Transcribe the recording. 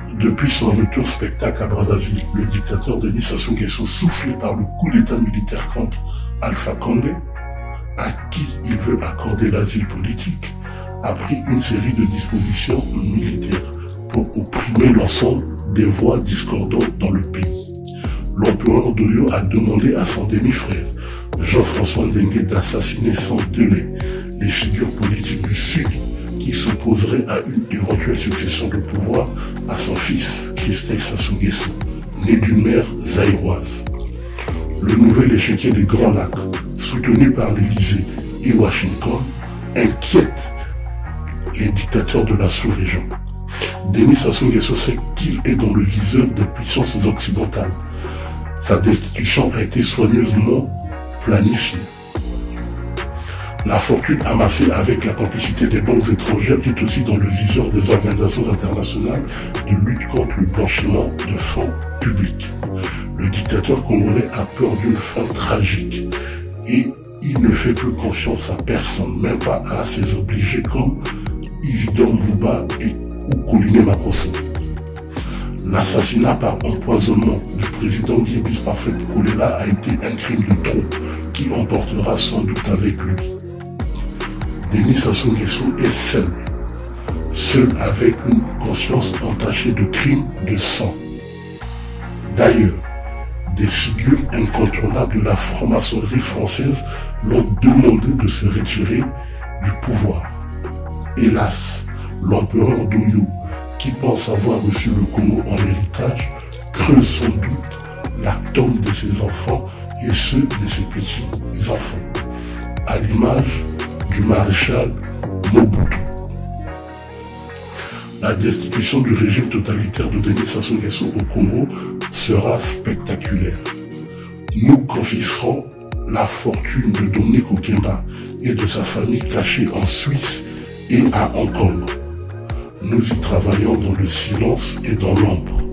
Depuis son retour spectacle à Brazzaville, le dictateur Denis Sassou Nguesso, soufflé par le coup d'état militaire contre Alpha Condé, à qui il veut accorder l'asile politique, a pris une série de dispositions militaires pour opprimer l'ensemble des voix discordantes dans le pays. L'empereur d'Oyo a demandé à son demi-frère, Jean-François Ndengue, d'assassiner sans délai les figures politiques du Sud qui s'opposeraient à une éventuelle succession de pouvoir à son fils, Christophe Sassou Nguesso, né d'une mère zaïroise. Le nouvel échiquier des Grands Lacs, soutenu par l'Élysée et Washington, inquiète les dictateurs de la sous-région. Denis Sassou Nguesso sait qu'il est dans le viseur des puissances occidentales. Sa destitution a été soigneusement planifiée. La fortune amassée avec la complicité des banques étrangères est aussi dans le viseur des organisations internationales de lutte contre le blanchiment de fonds publics. Le dictateur congolais a peur d'une fin tragique et il ne fait plus confiance à personne, même pas à ses obligés comme Isidore Mbouba ou Kouliné Makosso. L'assassinat par empoisonnement du président Guy Parfait Kolela a été un crime de trop qui emportera sans doute avec lui. Denis Sassou Nguesso est seul avec une conscience entachée de crimes de sang. D'ailleurs, des figures incontournables de la franc-maçonnerie française l'ont demandé de se retirer du pouvoir. Hélas, l'empereur d'Oyo, qui pense avoir reçu le Congo en héritage, creuse sans doute la tombe de ses enfants et ceux de ses petits-enfants, à l'image du maréchal Mobutu. La destitution du régime totalitaire de Denis Sassou Nguesso au Congo sera spectaculaire. Nous confisquerons la fortune de Dominique Okemba et de sa famille cachée en Suisse et à Hong Kong. Nous y travaillons dans le silence et dans l'ombre.